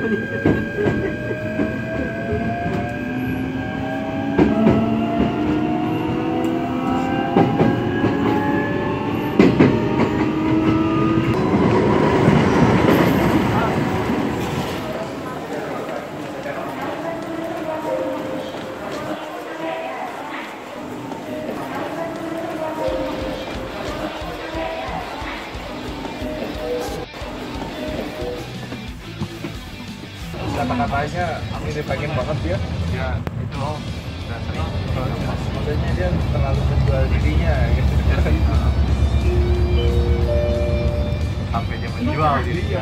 Kata-katanya ini pengen banget ya. Ya itu loh. Makanya dia terlalu menjual dirinya gitu. Sampai dia menjual dirinya.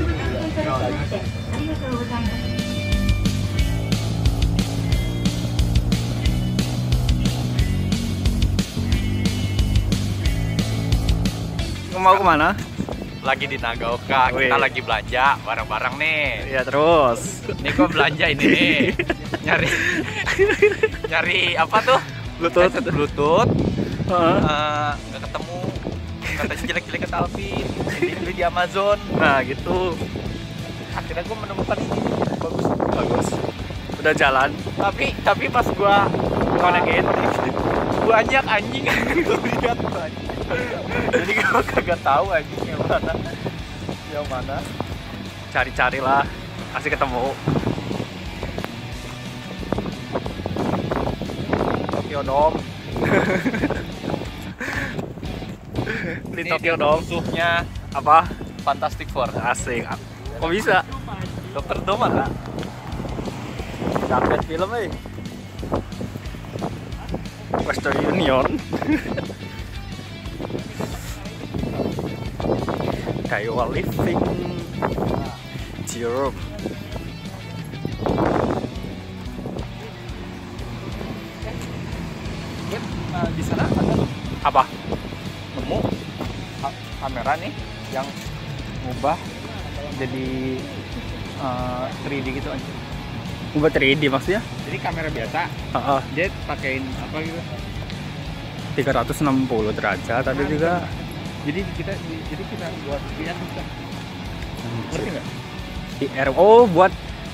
Mau kemana? Lagi di Nagaoka, kita lagi belanja barang-barang nih. Iya terus. Ini gua belanja ini nih. Nyari apa tuh? Bluetooth. Nggak ketemu. Katanya jelek-jelek kata Alvin. Jadi beli di Amazon. Nah gitu. Akhirnya gua menemukan ini. Bagus. Udah jalan. Tapi pas gua Konekin. banyak anjing lihat anjing. Jadi gua kagak tahu anjing yang mana. Cari-carilah, kasih ketemu. Tokyo Dome. Di Tokyo Dome musuhnya apa? Fantastic Four. Asik. Kok bisa? Dokter Dome ada. Dapat film Western Union. Kayak living Europe. Di sana ada Apa? nemu kamera nih yang ngubah jadi 3D gitu aja. Buat 3D maksudnya? Jadi kamera biasa, dia pakein apa gitu? 360 derajat tapi juga Jadi kita buat lihat bisa. Ngerti nggak? buat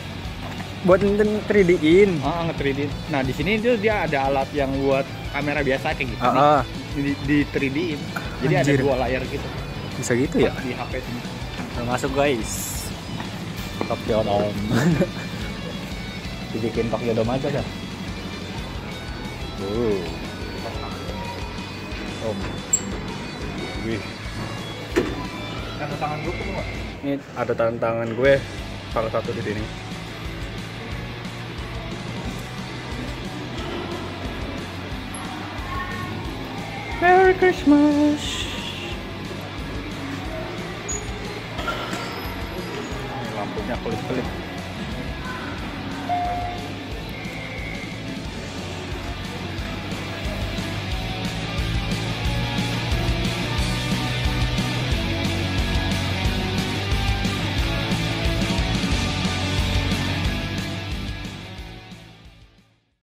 3D-in. Nge-3D. Nah di sini tuh dia ada alat yang buat kamera biasa kayak gitu nih, di 3D-in. Jadi Anjir. ada 2 layar gitu Bisa gitu ya? di HP sini. Udah masuk guys. Tokyo Dome. Dibikin Tokyo Dome aja kan? Wih. Tanda tangan gue perlu nggak? Ini ada tantangan gue salah satu di sini. Merry Christmas. Lampunya kelip-kelip.